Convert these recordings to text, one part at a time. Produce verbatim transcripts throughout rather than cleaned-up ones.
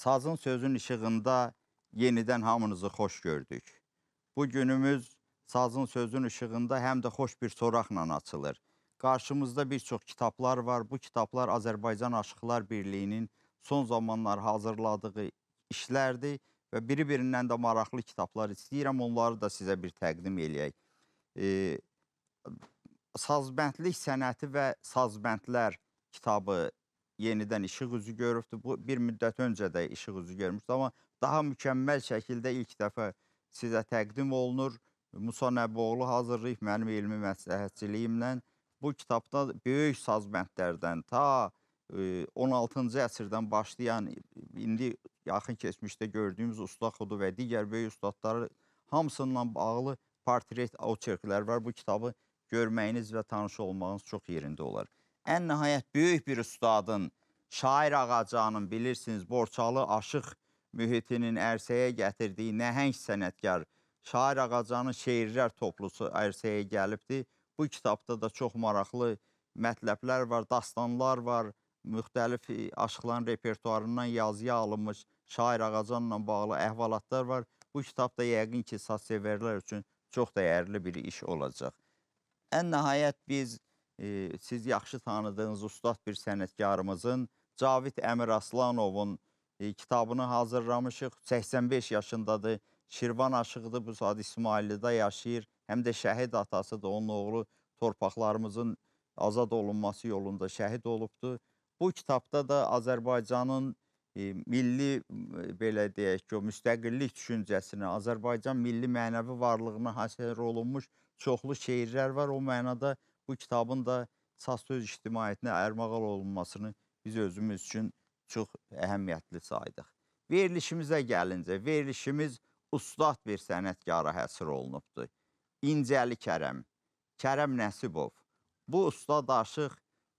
Sazın sözün işığında yenidən hamınızı xoş gördük. Bu günümüz sazın sözün işığında həm də xoş bir soraqla açılır. Qarşımızda bir çox kitablar var. Bu kitablar Azərbaycan Aşıqlar Birliyinin son zamanlar hazırladığı işlərdir və biri-birindən də maraqlı kitablar istəyirəm. Onları da sizə bir təqdim eləyək. E, Sazbəndlik sənəti və sazbəndlər kitabı yenidən işıq üzü görübdür. Bu bir müddət öncə də işıq üzü görmüşdü, amma daha mükəmməl şəkildə ilk dəfə sizə təqdim olunur. Musa Nəboğlu hazırlayıb mənim elmi məsləhətçiliyimlə. Bu kitabda böyük sazbəndlərdən ta e, on altıncı əsrdən başlayan, indi yaxın keçmişdə gördüyümüz Usta Xudu və digər böyük ustadları hamısından bağlı portret oçerklər var. Bu kitabı görməyiniz və tanış olmağınız çox yerində olar. Ən nəhayət böyük bir ustadın, Şair Ağacanın, bilirsiniz, Borçalı aşıq mühitinin ərsəyə gətirdiyi nəhəng sənətkar Şair Ağacanın şeirlər toplusu ərsəyə gəlibdir. Bu kitabda da çox maraqlı mətləblər var, dastanlar var, müxtəlif aşıqların repertuarından yazıya alınmış Şair Ağacanla bağlı əhvalatlar var. Bu kitab da yəqin ki, saz sevərlər üçün çox dəyərli bir iş olacaq. Ən nəhayət biz, e, siz yaxşı tanıdığınız ustad bir sənətkarımızın, Cavid Əmir Aslanovun e, kitabını hazırlamışıq. səksən beş yaşındadır, Şirvan aşığıdır, bu saat İsmaillidə yaşayır. Həm də şəhid atasıdır, onun oğlu torpaqlarımızın azad olunması yolunda şəhid olubdur. Bu kitabda da Azərbaycanın e, milli, e, belə deyək ki, o müstəqillik düşüncəsini, Azərbaycan milli mənəvi varlığına həsr olunmuş çoxlu şeirlər var. O mənada bu kitabın da saz söz ictimaiyyətinə ərmağan olunmasını biz özümüz üçün çox əhəmiyyətli saydıq. Verilişimizə gəlincə, verilişimiz ustad bir sənətkara həsr olunubdur. İncəli Kərəm, Kərəm Nəsibov. Bu ustad aşıq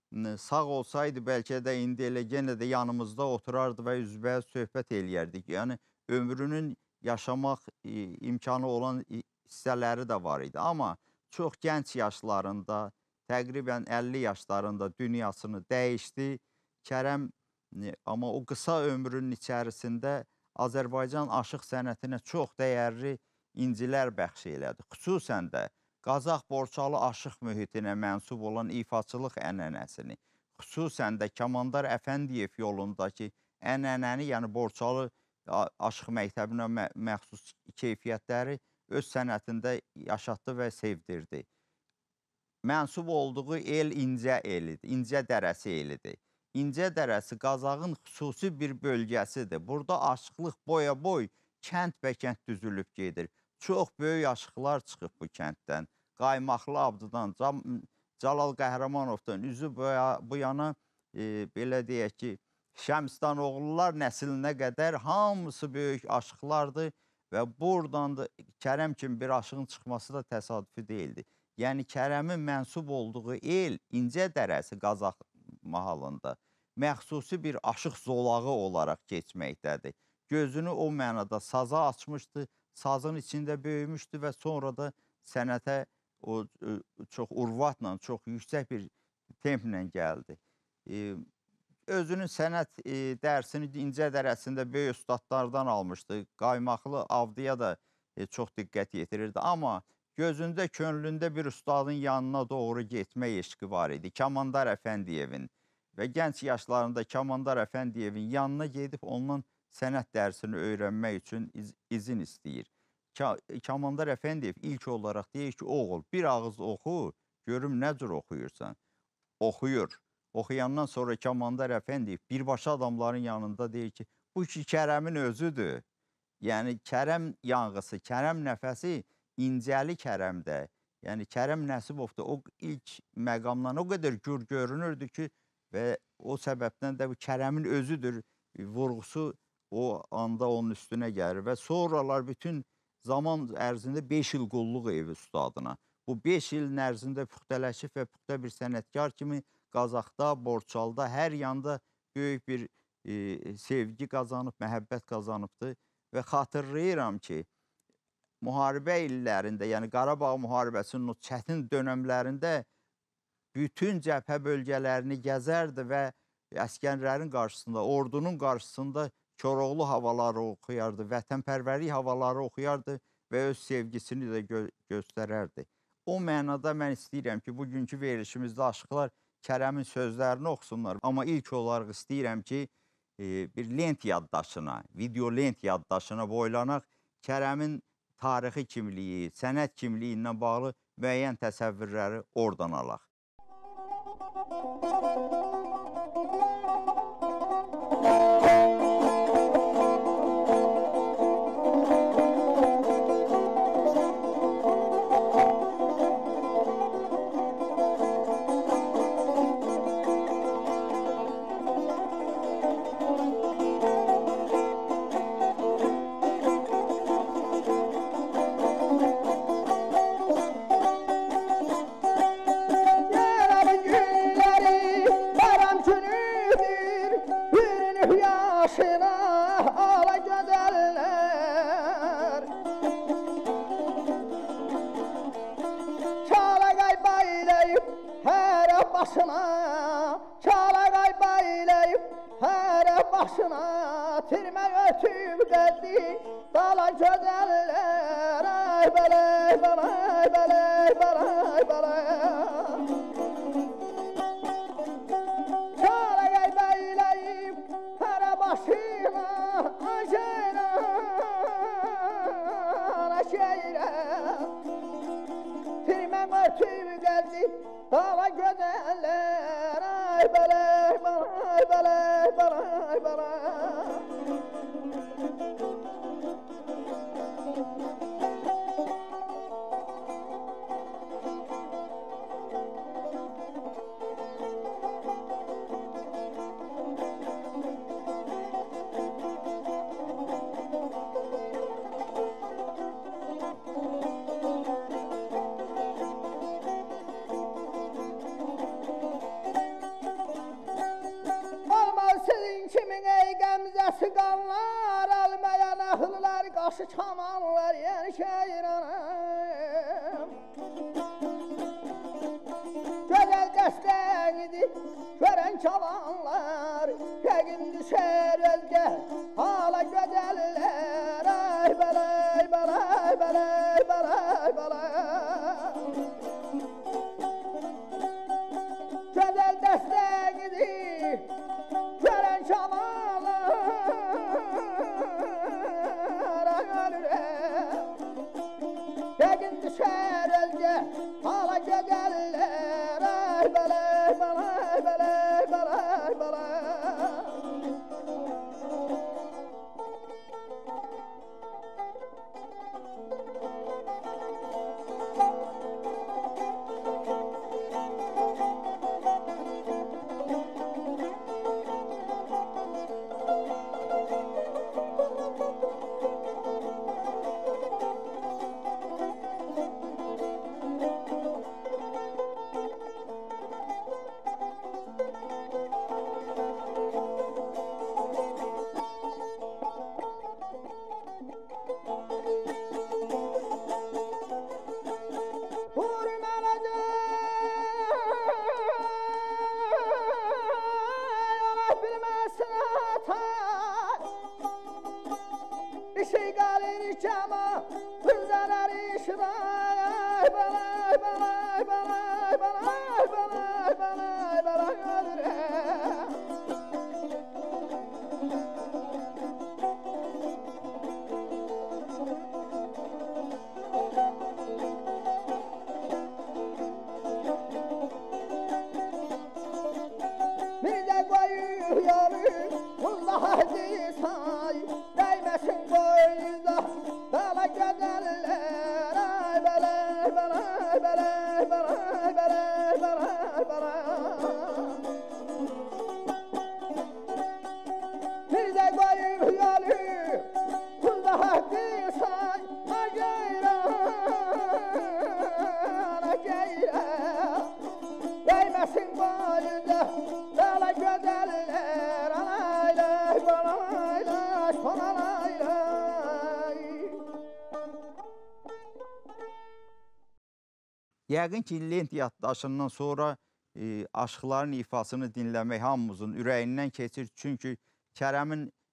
sağ olsaydı bəlkə də indi elə yenə də yanımızda oturardı və üzbəüz söhbət eləyərdik. Yəni ömrünün yaşamaq e, imkanı olan hissələri də var idi. Amma çox gənc yaşlarında, təqribən əlli yaşlarında dünyasını dəyişdi. Kərəm, amma o qısa ömrünün içərisində Azərbaycan aşıq sənətinə çox dəyərli incilər bəxş elədi. Xüsusən də Qazax Borçalı aşıq mühitinə mənsub olan ifaçılıq ənənəsini, xüsusən də Kamandar Əfəndiyev yolundakı ənənəni, yəni Borçalı aşıq məktəbinə məxsus keyfiyyətləri öz sənətində yaşatdı və sevdirdi. Mənsub olduğu el İncə elidir, İncə dərəsi elidir. İncə dərəsi Qazaxın xüsusi bir bölgəsidir. Burada aşıqlıq boya-boy, kənd bə kənd düzülüb gedir. Çox böyük aşıqlar çıxıb bu kənddən. Qaymaqlı Abdıdan, Calal Qəhrəmanovdan üzü bu yana, e, belə deyək ki, Şəmsdan oğullar nəsilinə qədər hamısı böyük aşıqlardır və buradan da Kərəm kimi bir aşığın çıxması da təsadüfi deyildi. Yəni Kərəmin mənsub olduğu el İncə dərəsi Qazax mahalında məxsusi bir aşıq zolağı olaraq keçməkdədir. Gözünü o mənada saza açmışdı, sazın içində böyümüşdü və sonra da sənətə o çox urvatla, çox yüksək bir templə gəldi. E, özünün sənət e, dərsini İncə dərəsində böyük ustadlardan almışdı. Qaymaqlı Avdiya da e, çox diqqət yetirirdi. Amma gözündə, könlündə bir ustadın yanına doğru getmək eşqi var idi. Kamandar Əfəndiyevin və gənc yaşlarında Kamandar Əfəndiyevin yanına gedib ondan sənət dərsini öyrənmək üçün iz, izin istəyir. Kamandar Əfəndiyev ilk olaraq deyir ki, oğul, bir ağız oxu, görüm nə cür oxuyursan. Oxuyur. Oxuyandan sonra Kamandar Əfəndiyev birbaşa adamların yanında deyir ki, bu ki Kərəmin özüdür. Yəni Kərəm yanğısı, Kərəm nəfəsi İncəli Kərəmdə, yəni Kərəm Nəsibovda o ilk məqamdan o qədər gür görünürdü ki, və o səbəbdən də bu Kərəmin özüdür vurğusu o anda onun üstünə gəlir və sonralar bütün zaman ərzində beş il qulluq evi ustadına. Bu beş ilin ərzində puxtələşib və puxta bir sənətkar kimi Qazaxda, Borçalıda, hər yanda böyük bir e, sevgi qazanıb, məhəbbət qazanıbdır və xatırlayıram ki, müharibə illərində, yəni Qarabağ müharibəsinin o çətin dönəmlərində bütün cəbhə bölgələrini gəzərdi və əskərlərin qarşısında, ordunun qarşısında Koroğlu havaları oxuyardı, vətənpərvərlik havaları oxuyardı və öz sevgisini də gö göstərərdi. O mənada mən istəyirəm ki, bugünkü verilişimizdə aşıqlar Kərəmin sözlərini oxusunlar. Amma ilk olaraq istəyirəm ki, e, bir lent yaddaşına, video lent yaddaşına boylanaq Kərəmin tarixi kimliyi, sənət kimliyi ilə bağlı müəyyən təsəvvürləri oradan alaq. Yəqin ki, lent yaddaşından sonra e, aşıqların ifasını dinləmək hamımızın ürəyindən keçir. Çünki Kərəmin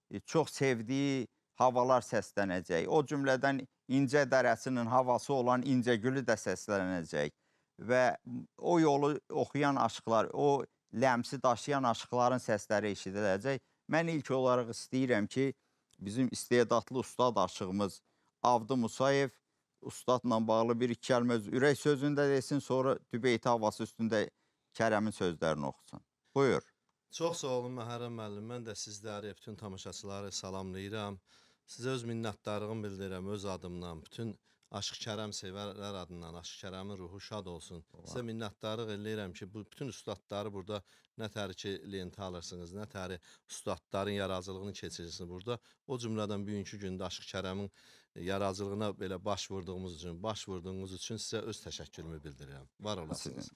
e, çox sevdiyi havalar səslənəcək. O cümlədən İncə Dərəsinin havası olan İncəgülü də səslənəcək və o yolu oxuyan aşıqlar, o ləmsi daşıyan aşıqların səsləri eşidiləcək. Mən ilk olaraq istəyirəm ki, bizim istedadlı ustad aşığımız Avdı Musayev ustadla bağlı bir iki kəlmə öz ürək sözündə desin, sonra Dübeyti havası üstündə Kərəmin sözlərini oxusun. Buyur. Çox sağ olun Məhərrəm müəllim. Mən də sizləri, bütün tamaşaçıları salamlayıram. Sizə öz minnətdarlığımı bildirirəm öz adımdan. Bütün Aşıq Kərəm sevərlər adından, Aşıq Kərəmin ruhu şad olsun. Sizə minnətdarlıq eləyirəm ki, bu bütün ustadları burada nə təri ki, lenti alırsınız, nə təri ustadların yaradıcılığını keçirirsiniz burada. O cümlədən bugünkü gündə Aşıq Kərəmin yaradıcılığına belə baş vurduğumuz üçün, baş vurduğumuz üçün sizə öz təşəkkürümü bildirirəm. Var olasınız.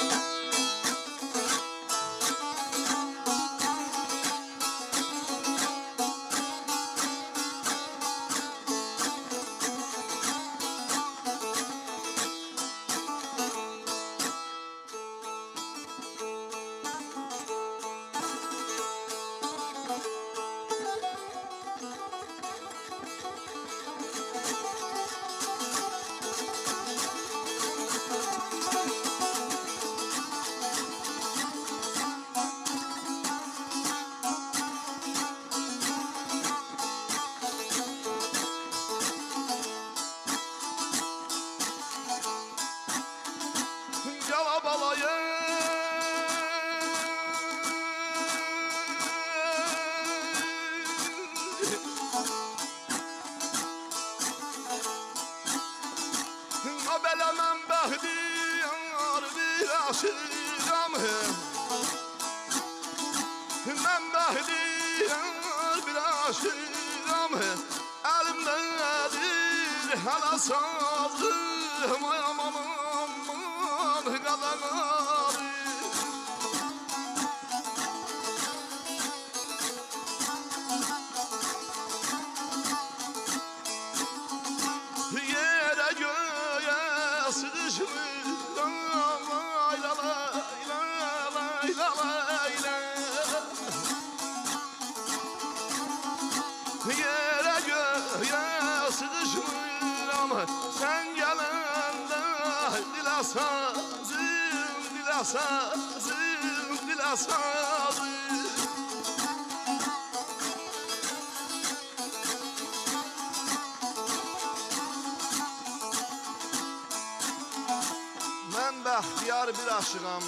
Mən bəxtiyar bir aşığam,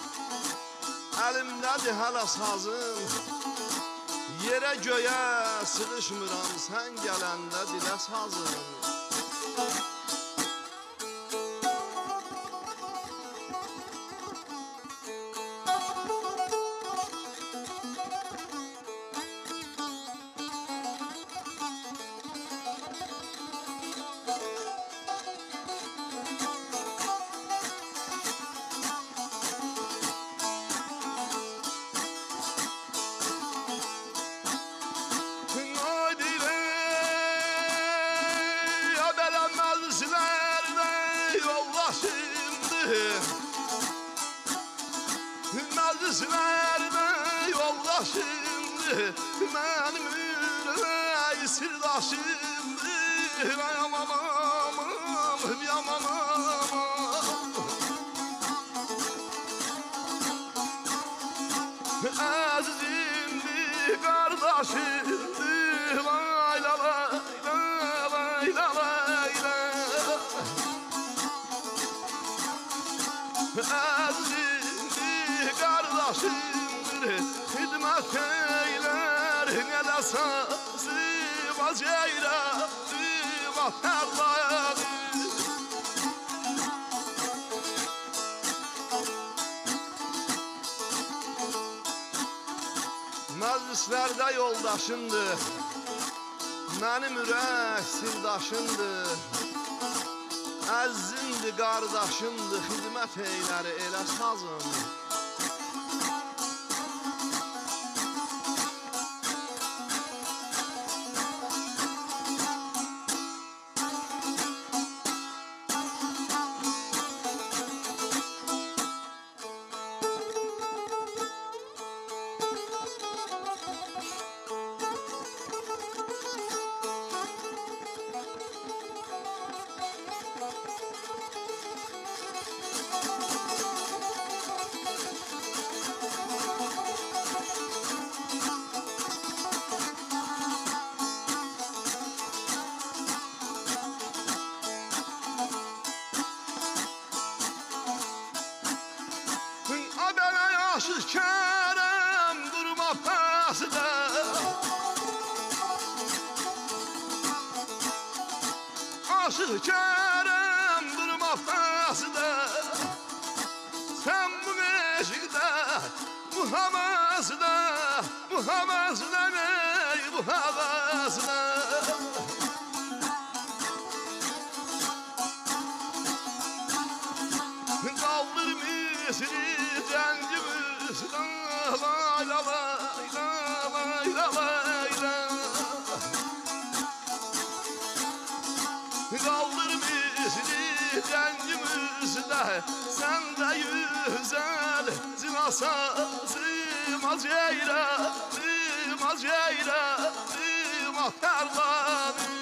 əlimdədir hələ sazım, yerə göyə sığışmıram, sən gələndə dilə sazım. Məclislərdə yoldaşımdır, mənim ürək sirdaşımdır. Yaman aman, yaman aman, əzizimdir, qardaşımdır. Lay la lay la lay la lay la, əzizimdir, qardaşımdır. Xidmət eylər, nələ sazı, vaceyradı, vatərlayadı. Məclislərdə yoldaşımdır, mənim ürək sirdaşımdır. Əzizimdir, qardaşımdır, xidmət eylər elə sazım. Aşık Kerem durma pasda. Aşık Kerem durma pasda. Sen bu meşikte, bu havasda, bu havasda ne, bu havasda. Kaldırmışsın cencimiz, lay lay lay lay lay lay lay. Kaldırmışsın cencimiz de, sen de güzel zinasasım az yeylerim, az yeylerim atarlanım.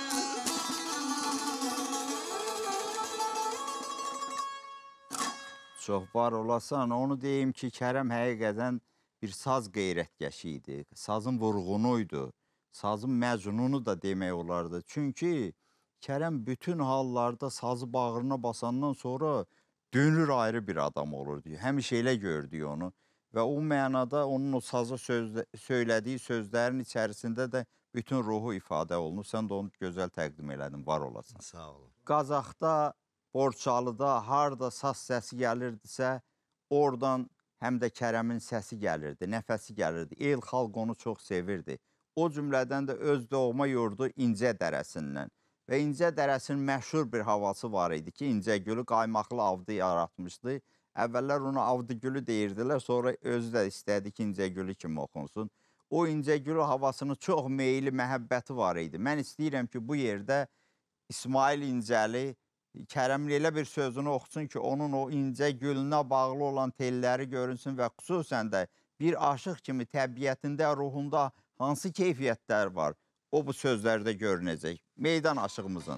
Çox var olasan, onu deyim ki, Kərəm həqiqətən bir saz qeyrətkeşi idi. Sazın vurğunuydu. Sazın məcnunu da demək olardı. Çünki Kərəm bütün hallarda sazı bağrına basandan sonra dönür ayrı bir adam olurdu. Həmişə elə gördük onu. Və o mənada onun o sazı sözlə, söylədiyi sözlərin içərisində də bütün ruhu ifadə olunur. Sən də onu gözəl təqdim elədin, var olasan. Sağ olun. Qazaxda, Borçalıda harda saz səsi gəlirdisə, oradan həm də Kərəmin səsi gəlirdi, nəfəsi gəlirdi. El xalq onu çox sevirdi. O cümlədən də öz doğma yurdu İncə dərəsindən. Və İncə dərəsinin məşhur bir havası var idi ki, İncəgülü qaymaqlı avdı yaratmışdı. Əvvəllər ona avdıgülü deyirdilər, sonra özü də istədi ki, İncəgülü kimi oxunsun. O İncəgülü havasının çox meyli, məhəbbəti var idi. Mən istəyirəm ki, bu yerdə İsmail İncəli Kərəmin elə bir sözünü oxusun ki, onun o incə gülünə bağlı olan telləri görünsün və xüsusən də bir aşıq kimi təbiətində, ruhunda hansı keyfiyyətlər var, o bu sözlərdə görünəcək. Meydan aşığımızın.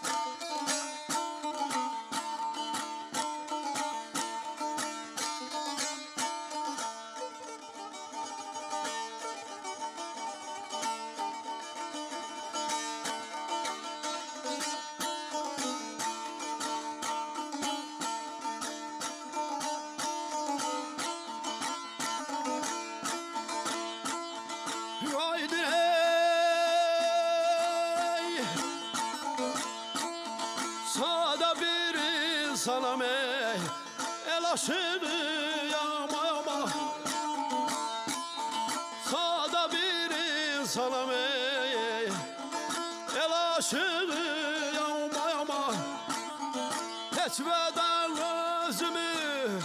Salam ey el aşırı yama yama. Sada bir salam ey el aşırı yama yama. Keçmeden özümü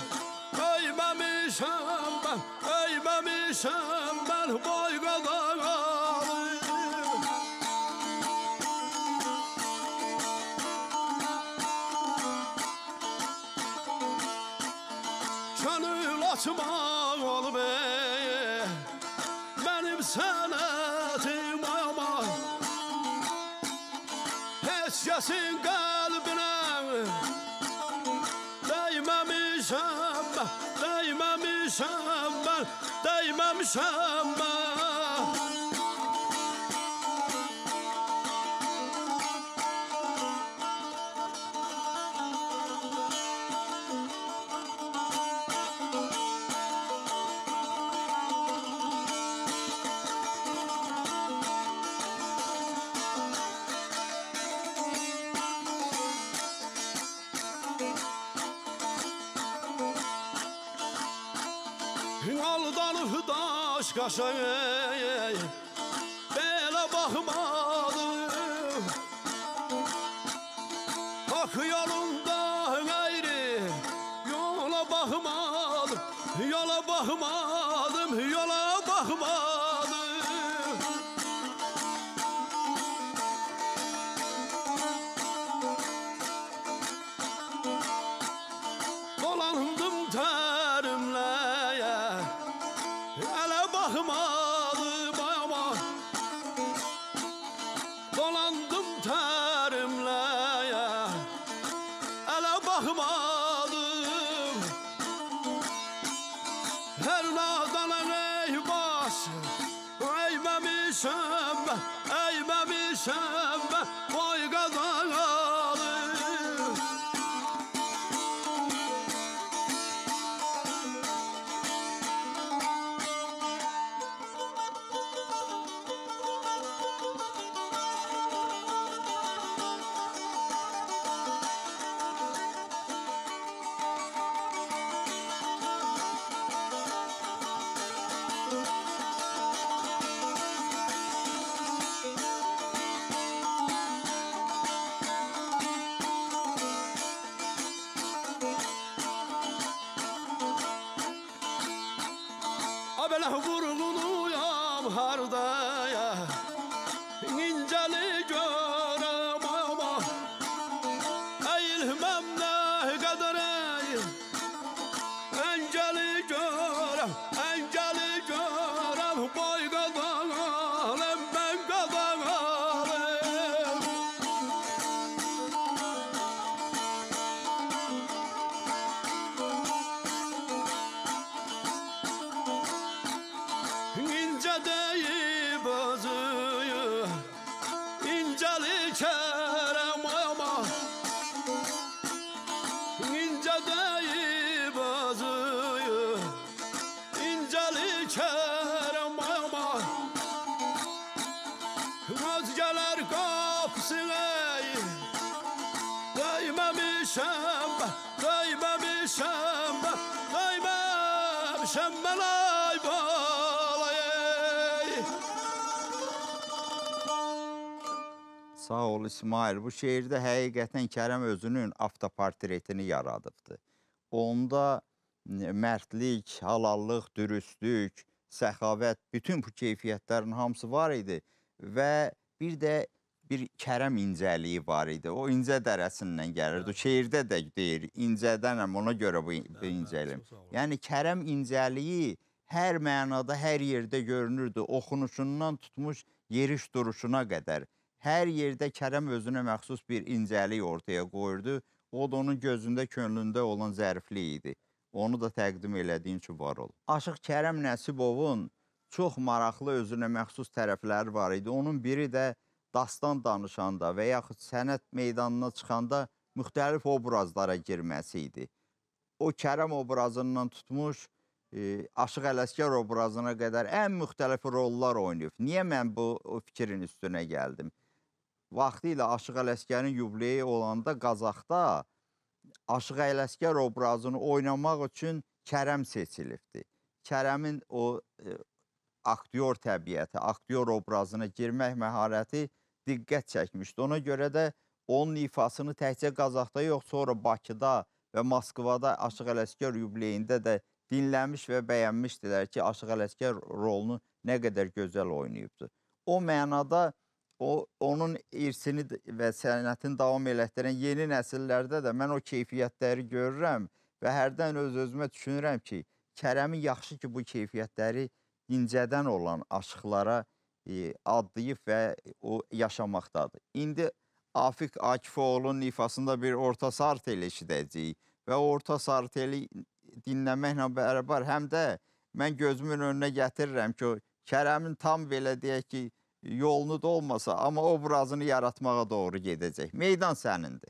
öymemişem ben, öymemişem ben boy kadar. Açmaq ol be, mənim sənətim ama heç kəsin qəlbinə dəyməmişəm mən, dəyməmişəm mən, dəyməmişəm mən. Aldanıb daş qaşa belə baxmadım. Hak yolunda qeyri yola baxmadım, yola baxmadım, yola baxmadım. Dolandım tərimlə elə baxmadım ama dolandım tərimlə elə baxmadım. Hər nadana ey baş əyməmişəm mən, əyməmişəm mən boy qazanalım. döyməmişəm, döyməmişəm, döyməmişəm mən ay balayı. Sağ ol İsmail. Bu şeirdə həqiqətən Kərəm özünün avtoportretini yaradıbdı. Onda mərdlik, halallıq, dürüstlük, səxavət, bütün bu keyfiyyətlərin hamısı var idi və bir də bir Kərəm incəliyi var idi. O incə dərəsindən gəlirdi. Şeirdə də deyir, incədənəm, ona görə bu, bu incəlim. Yəni Kərəm incəliyi hər mənada, hər yerdə görünürdü. Oxunuşundan tutmuş yeriş duruşuna qədər. Hər yerdə Kərəm özünə məxsus bir incəlik ortaya qoyurdu. O da onun gözündə, könlündə olan zəriflik idi. Onu da təqdim elədiyin üçün var ol. Aşıq Kərəm Nəsibovun çox maraqlı özünə məxsus tərəfləri var idi. Onun biri də dastan danışanda və yaxud sənət meydanına çıxanda müxtəlif obrazlara girməsi idi. O Kərəm obrazından tutmuş, e, Aşıq Ələsgər obrazına qədər ən müxtəlif rollar oynayıb. Niyə mən bu fikrin üstünə gəldim? Vaxtilə Aşıq Ələsgərin yubileyi olanda Qazaxda Aşıq Ələsgər obrazını oynamaq üçün Kərəm seçilibdi. Kərəmin o e, aktyor təbiəti, aktyor obrazına girmək məharəti diqqət çəkmişdi. Ona görə də onun ifasını təkcə Qazaxda yox, sonra Bakıda və Moskvada Aşıq Ələsgər yubileyində də dinləmiş və bəyənmişdilər ki, Aşıq Ələsgər rolunu nə qədər gözəl oynayıbdı. O mənada o, onun irsini və sənətini davam elətdirən yeni nəsillərdə də mən o keyfiyyətləri görürəm və hərdən öz-özümə düşünürəm ki, Kərəmin yaxşı ki, bu keyfiyyətləri incədən olan aşıqlara e, adlayıb və o yaşamaqdadır. İndi Afiq Akifoğlu'nun ifasında bir orta sarteli eşidəcəyik və orta sarteli dinləməklə bərabər həm də mən gözümün önünə gətirirəm ki, Kərəmin tam belə deyək ki, yolunu da olmasa, amma obrazını yaratmağa doğru gedəcək. Meydan sənindir.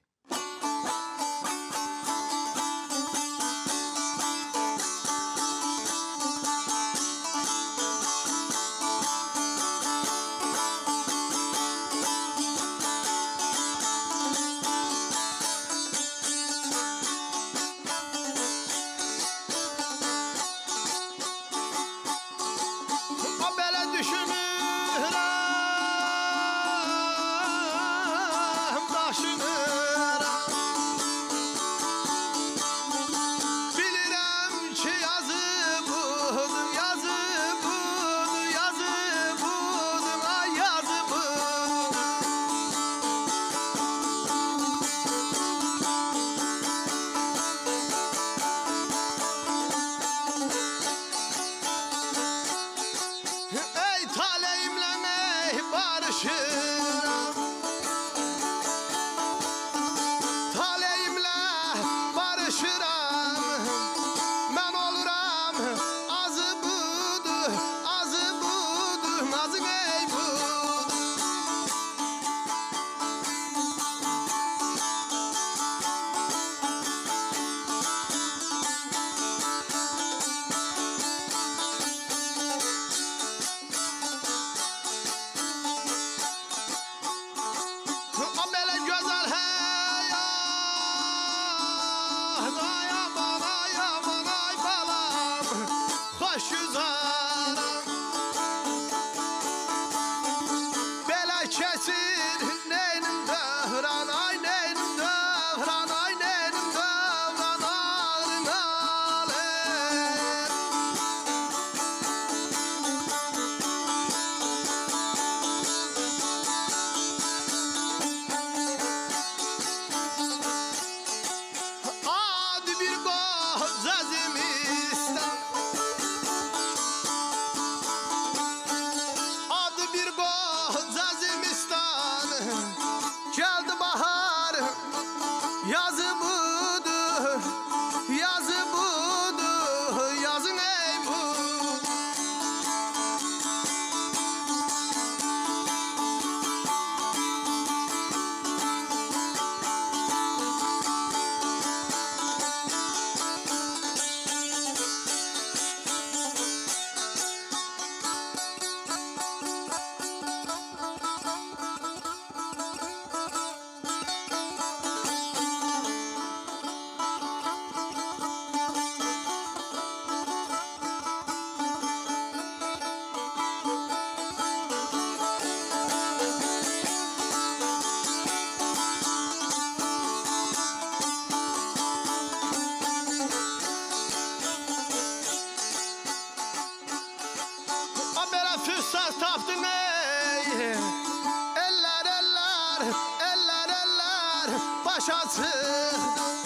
eller başa çık.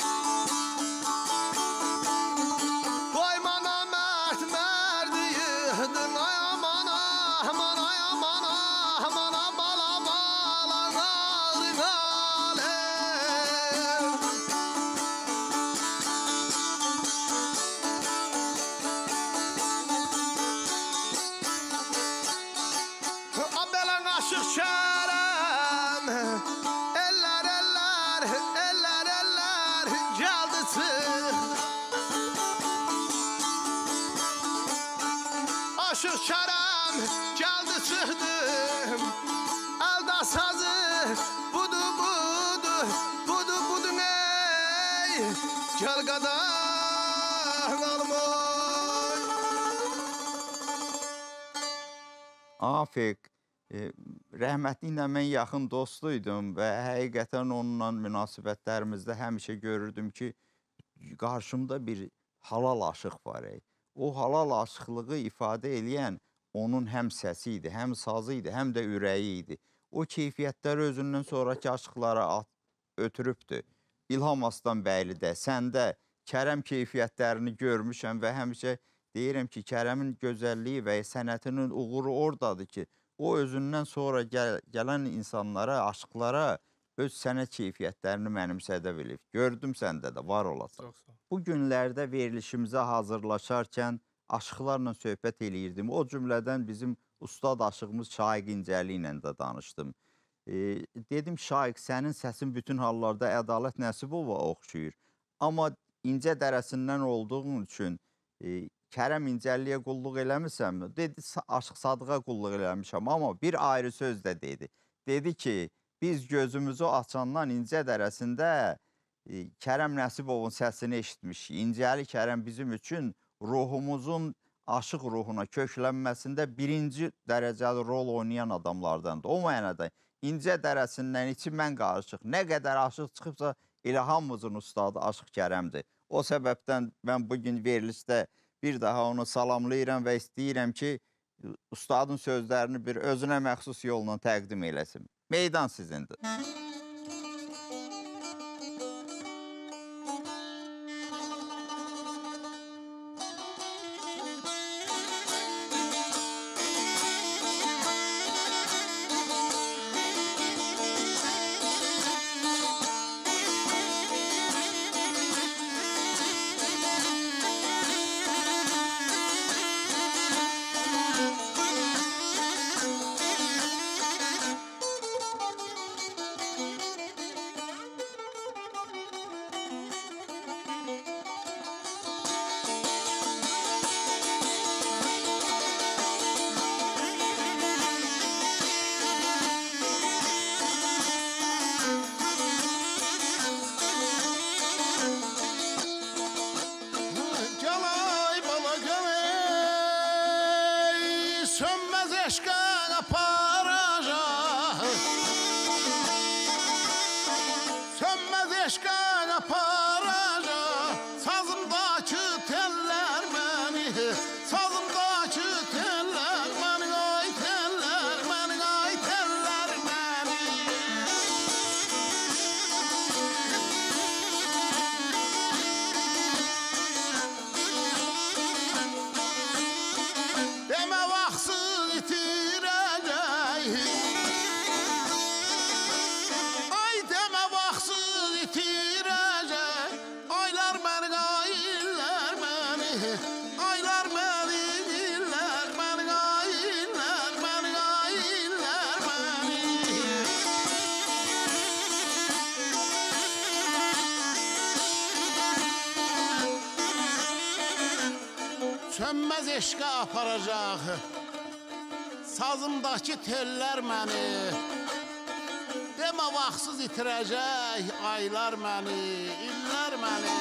Koymana mert merdi yıhdın. Ay aman aman ay aman aman bala bala narin alev. Abelen aşık şerem. Eller eller eller eller geldi çık. Aşık şerem geldi çıktım. Elde sazı budu budu budu budu ey. Gel kadar almoy. Afik, e, rəhmətli ilə mən yaxın dostuydum və həqiqətən onunla münasibətlərimizdə həmişə görürdüm ki, qarşımda bir halal aşıq var. ey. O halal aşıqlığı ifadə eləyən onun həm səsi idi, həm sazı idi, həm də ürəyi idi. O keyfiyyətləri özündən sonraki aşıqlara at, ötürübdür. İlham Aslan bəyli də, səndə Kərəm keyfiyyətlərini görmüşəm və həmişə deyirəm ki, Kərəmin gözəlliyi və sənətinin uğuru oradadır ki, o özündən sonra gəl gələn insanlara, aşıqlara öz sənət keyfiyyətlərini mənimsədə bilib. Gördüm səndə də, var olasan. Çox sağ ol. Bu günlərdə verilişimizə hazırlaşarkən aşıqlarla söhbət eləyirdim. O cümlədən bizim ustad aşığımız Şaiq İncəli ilə də danışdım. E, dedim, Şaiq, sənin səsin bütün hallarda Ədalət Nəsibova oxşuyur. Amma İncə dərəsindən olduğun üçün e, Kərəm İncəliyə qulluq eləmisənmi? Dedi, Aşıq Sadığa qulluq eləmişəm, amma bir ayrı söz də dedi. Dedi ki, biz gözümüzü açandan İncə dərəsində e, Kərəm Nəsibovun səsini eşitmişik. İncəli Kərəm bizim üçün ruhumuzun aşıq ruhuna köklənməsində birinci dərəcəli rol oynayan adamlardandır. O mənada İncə dərəsindən içi mən qarışıq. Nə qədər aşıq çıxıbsa elə hamımızın ustadı Aşıq Kərəmdir. O səbəbdən mən bugün verilişdə bir daha onu salamlayıram və istəyirəm ki, ustadın sözlərini bir özünə məxsus yolla təqdim eləsin. Meydan sizindir. Sönmez eşkına paracak. Sönmez eşkına paracak. Sazımdaki teller beni, sazımdaki teller beni, ay teller beni, ay teller beni. Deme vaxtsız itirəcək. Ay demə vaxtsız itirəcək. Aylar məni, aylar məni. Aylar məni, illər məni, aylar məni, aylar məni. Sönmez eşqə aparacaq. Sazımdakı tellər məni. Demə vaxtsız itirəcək. Aylar məni, illər məni.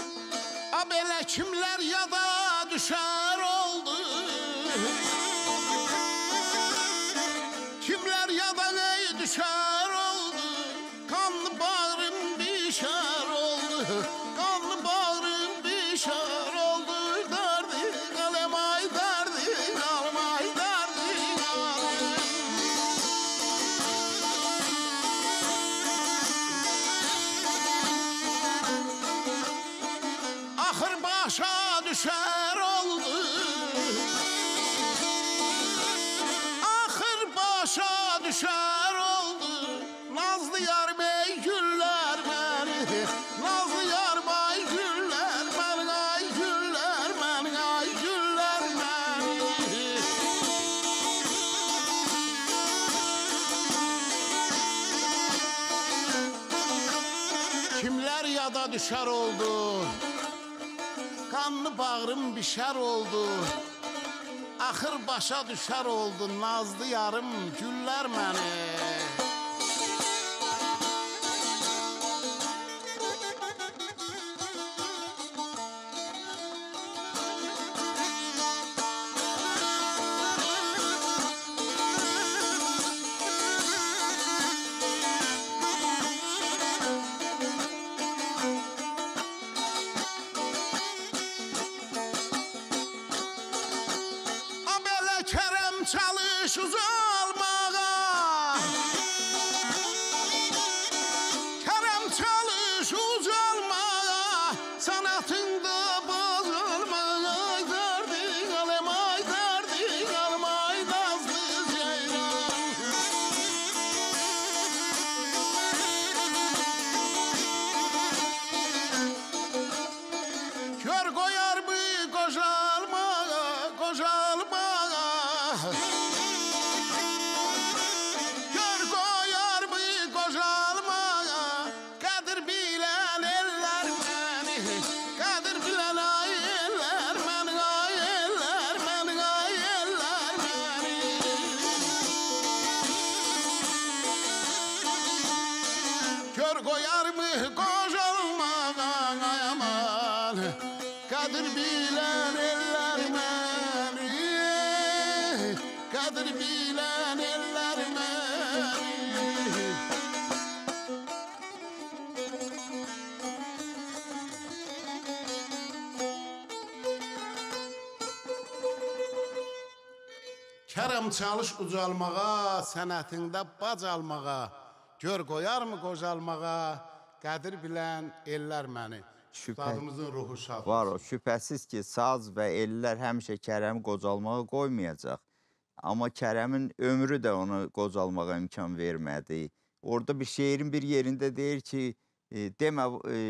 A belə kimlər yada düşər oldu. düşer oldu, kanlı bağrım bişer oldu, kanlı bağrım bişer oldu, derdi kalem ay derdi kalem ay derdi kalem. Ahır başa düşer oldu, ahır başa düşer oldu, nazlı yar bey güller beni, nazlı yar bey güller beni, ay güller beni, ay güller beni. Kimler yada düşer oldu, kanlı bağrım bişer oldu, ahır başa düşer oldu, nazlı yarım güller beni. Abele Kerem çalış uzalmağa, Kerem çalış uzalmağa, sanatında bozulmağa, derdi kalem ay derdi kalem ay nazlı ceylan. Kör koyar mı kocalmağa, kocalmağa, kör koyar mı kocalmağa, kadir bilen eller beni, kadir bilen ay eller beni, ay eller beni, ay eller beni. Kör koyar mı kocalmağa, ay aman, kadir bilen eller beni, kadir bilen eller beni. Kerem çalış ucalmağa, sənətində bac almağa, gör qoyar mı qocalmağa, qədir bilən ellər məni. Şübhə- Ustadımızın ruhu şad Var olsun. o, şübhəsiz ki, saz və ellər həmişə Kərəmi qocalmağa qoymayacaq. Amma Kərəmin ömrü də onu qocalmağa imkan vermədi. Orada bir şeirin bir yerində deyir ki, e, demə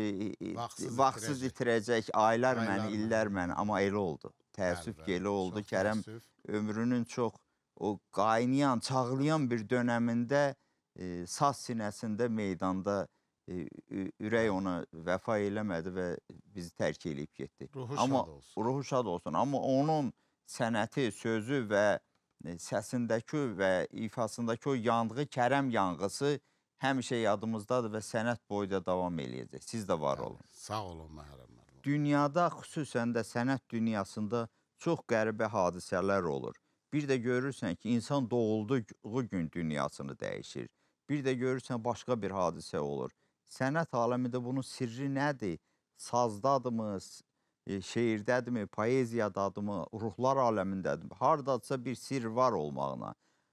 e, Vaxtsız vaxtsız itirəcək. itirəcək aylar Aylar məni, məni. illər məni, amma elə oldu. Təəssüf Bəli, ki, elə bəli, oldu. çox Kərəm təəssüf. ömrünün çox o qaynayan, çağlayan bir dönəmində e, saz sinəsində meydanda e, ü- ürək ona vəfa eləmədi və bizi tərk eləyib getdi. Ruhu Amma şad olsun. ruhu şad olsun. Amma onun sənəti, sözü və e, səsindəki və ifasındakı o yandığı Kərəm yanğısı həmişə yadımızdadır və sənət boyda davam eləyəcək. Siz də var olun. Sağ olun Məhrəm müəllim. Dünyada, xüsusən də sənət dünyasında çox qəribə hadisələr olur. Bir də görürsən ki, insan doğulduğu gün dünyasını dəyişir. Bir də görürsən başqa bir hadisə olur. Sənət aləmində bunun sirri nədir? Sazdadırmı, s- e, şeirdədirmi, poeziyadadırmı, ruhlar aləmindədirmi? Hardadsa bir sir var olmağına.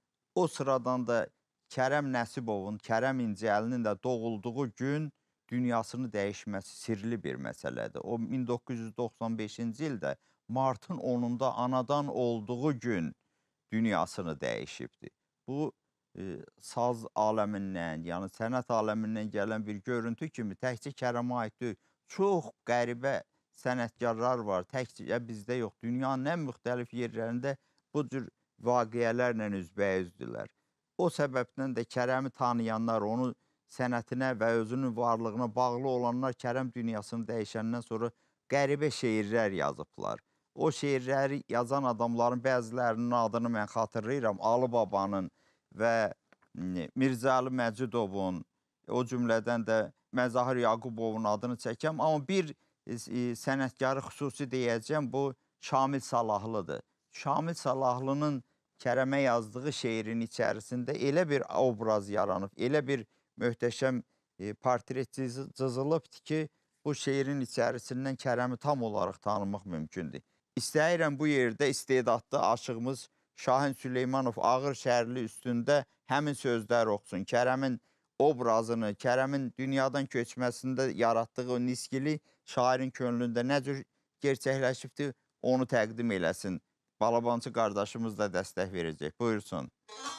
O sıradan da Kərəm Nəsibovun, Kərəm İncəlinin də doğulduğu gün dünyasını dəyişməsi sirli bir məsələdir. O min doqquz yüz doxsan beşinci ildə martın onunda anadan olduğu gün dünyasını dəyişibdi. Bu e, saz aləmindən, yəni sənət aləmindən gələn bir görüntü kimi təkcə Kərəmə aid deyil. Çox qəribə sənətkarlar var, təkcə bizdə yox. Dünyanın ən müxtəlif yerlərində bu cür vaqiələrlə üzbəyüzdülər. O səbəbdən də Kərəmi tanıyanlar, onu sənətinə və özünün varlığına bağlı olanlar Kərəm dünyasını dəyişəndən sonra qəribə şeirlər yazıblar. O şeirləri yazan adamların bəzilərinin adını mən xatırlayıram. Alı Babanın və m, Mirzəli Məcidovun, o cümlədən də Məzahir Yaqubovun adını çəkəm. Amma bir e, sənətkarı xüsusi deyəcəm, bu Şamil Salahlıdır. Şamil Salahlının Kərəmə yazdığı şeirin içərisində elə bir obraz yaranıb, elə bir möhtəşəm e, portret cızı- cızılıbdır ki, bu şeirin içərisindən Kərəmi tam olaraq tanımaq mümkündür. İstəyirəm bu yerdə istedadlı aşığımız Şahin Süleymanov Ağır şəhərli üstündə həmin sözlər oxusun. Kərəmin obrazını, Kərəmin dünyadan köçməsində yaratdığı o niskili şairin könlündə nə cür gerçəkləşibdir, onu təqdim eləsin. Balabancı qardaşımız da dəstək verəcək. Buyursun.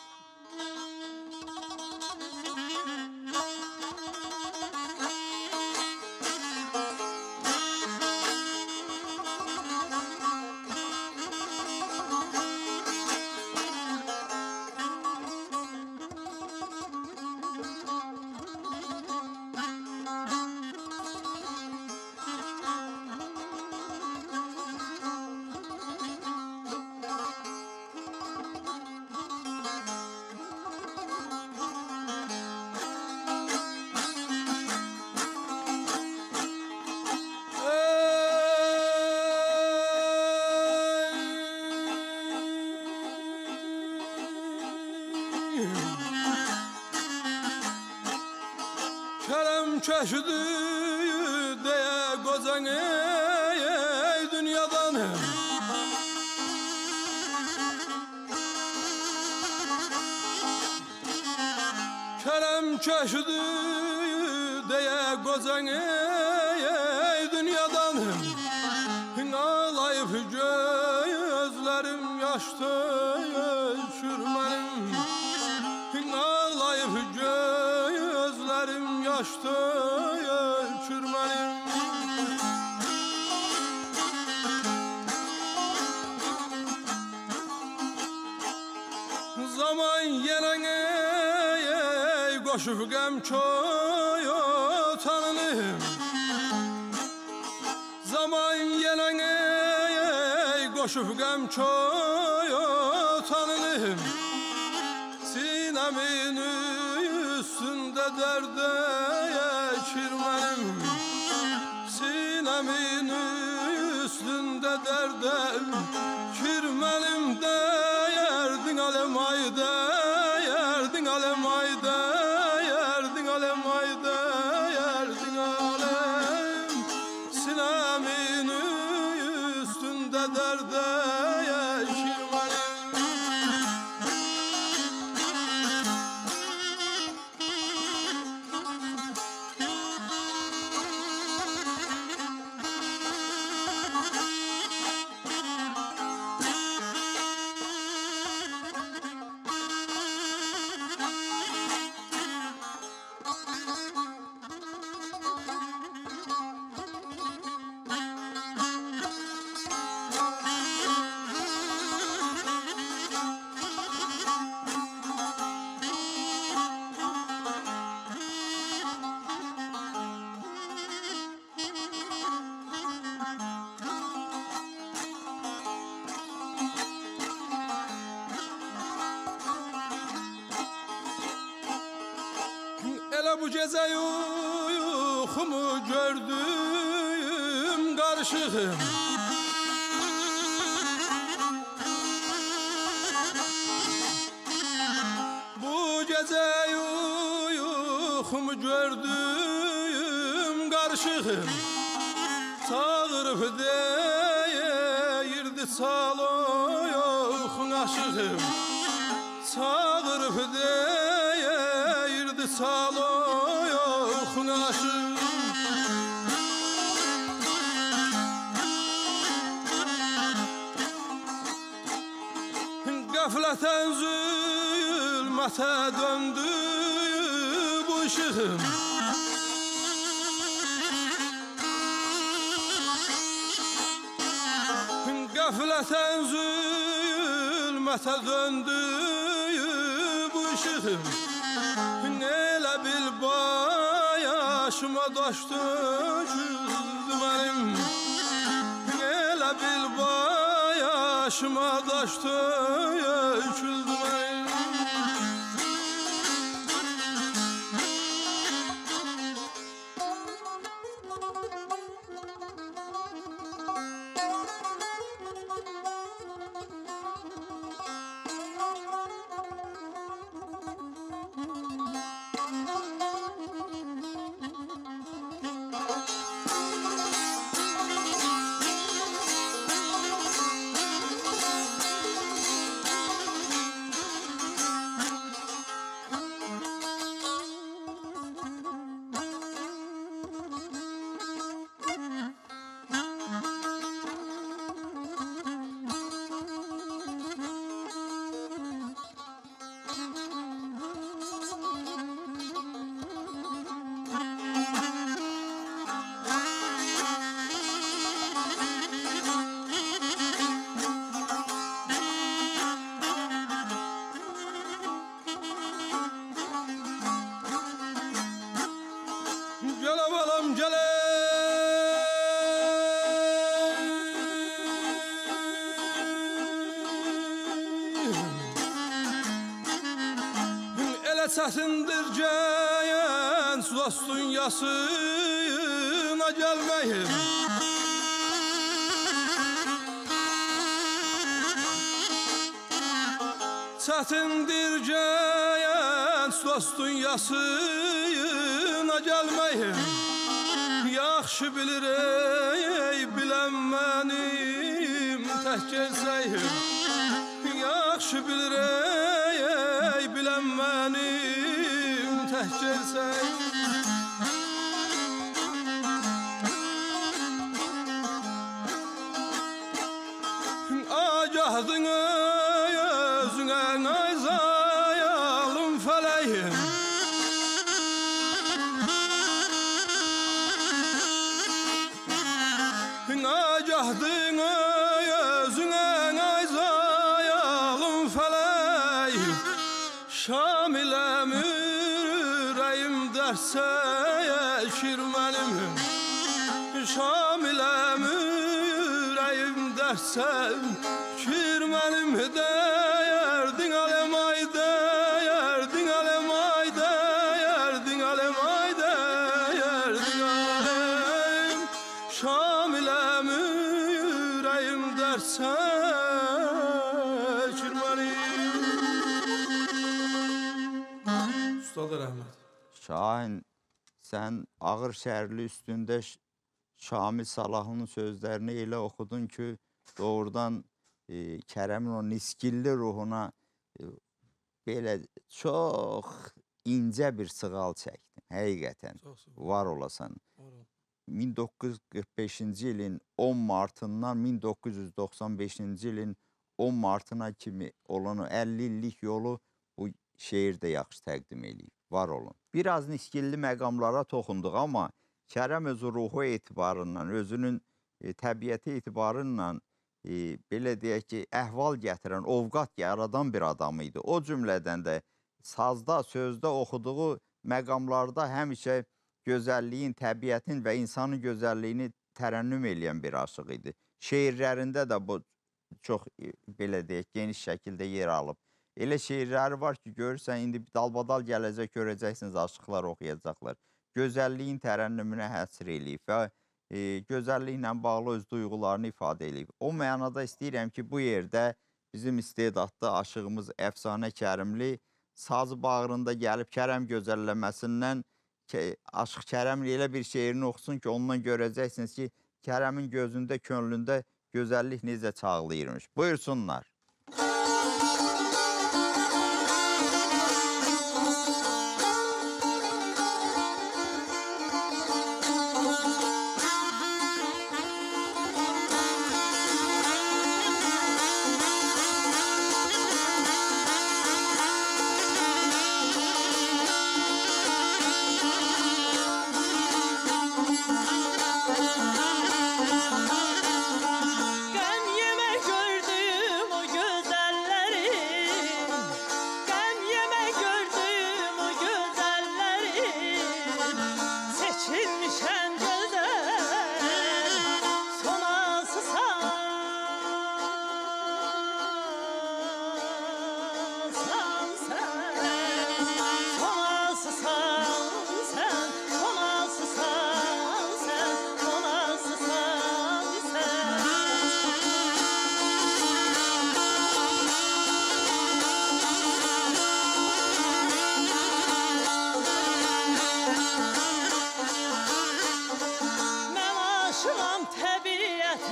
Kerem çeşidi diye gozan ey dünyadan Kerem çeşidi diye gozan ey dünyadan Ağlayıp gözlerim yaşta çürmenim Ağlayıp gözlerim yaşta çürmenim Zaman yelene koşup gemçoyu tanınım Zaman yelene koşup gemçoyu tanınım Sinemin üstünde derde geçirmenim Sinemin üstünde derde geçirmenim de yerdin alem ayda Yerdin alem ayda Yerdin alem ayda Yerdin alem Sinemin üstünde derde geçirmenim Ele bu gece uykumu gördüm karışığım Bu gece uykumu gördüm karışığım Sağırıp deyirdi saloyokun aşığım Sağırıp deyirdi saloyokun aşığım Gafleten zulmete döndü bu ışığım Gafleten zulmete döndü bu ışığım Neyle bil başıma taştı çüzdü benim Neyle bil başıma taştı çüzdü benim çətindir gənc dostun yasına gəlməyim. Çətindir gənc dostun yasına gəlməyim. Yaxşı bilir ey bilən mənim tək gəlsəyim. Yaxşı bilir ey bilən mənim tək gəlsəyim. Agahdın ey özünə nayzayalım fələyim. Agahdın ey özünə nayzayalım fələyim. Şamiləm ürəyim dərsə yəkir mənim. Şamiləm ürəyim dərsə yəkir mənim. Dəyərdin aləm ay dəyərdin aləm ay dəyərdin aləm ay dəyərdin aləm. Şamiləm ürəyim dərsə yəkir mənim. Ustad rəhmət. Şahin, sən Ağır şəhərli üstündə Şamil Salahın sözlərini elə oxudun ki, doğrudan e, Kərəmin o niskilli ruhuna e, belə çox incə bir sığal çəkdin. Həqiqətən var olasan. min doqquz yüz qırx beşinci ilin on martından min doqquz yüz doxsan beşinci ilin on martına kimi olan o əlli illik yolu bu şeirdə yaxşı təqdim edib. Var olun. Biraz niskilli məqamlara toxunduq, amma Kərəm özü ruhu etibarından, özünün e, təbiəti etibarından e, belə deyək ki, əhval gətirən, ovqat yaradan bir adam idi. O cümlədən də sazda, sözdə oxuduğu məqamlarda həmişə gözəlliyin, təbiətin və insanın gözəlliyini tərənnüm eləyən bir aşıq idi. Şeirlərində də bu çox belə deyək, geniş şəkildə yer alıb. Elə şeirləri var ki, görürsən, indi dalbadal gələcək, görəcəksiniz, aşıqlar oxuyacaqlar. Gözəlliyin tərənnümünə həsr eləyib və e, gözəlliklə bağlı öz duyğularını ifadə eləyib. O mənada istəyirəm ki, bu yerdə bizim istedadlı aşığımız Əfsanə Kərimli sazı bağrında gəlib Kərəm gözəlləməsindən Aşıq Kərəmli elə bir şeirini oxusun ki, ondan görəcəksiniz ki, Kərəmin gözündə, könlündə gözəllik necə çağlayırmış. Buyursunlar.